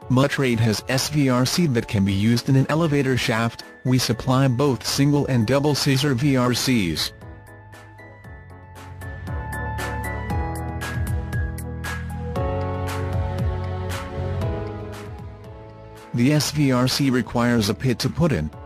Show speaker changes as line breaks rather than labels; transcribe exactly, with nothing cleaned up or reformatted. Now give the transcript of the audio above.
Mutrade has S V R C that can be used in an elevator shaft. We supply both single and double Scissor V R Cs. The S V R C requires a pit to put in,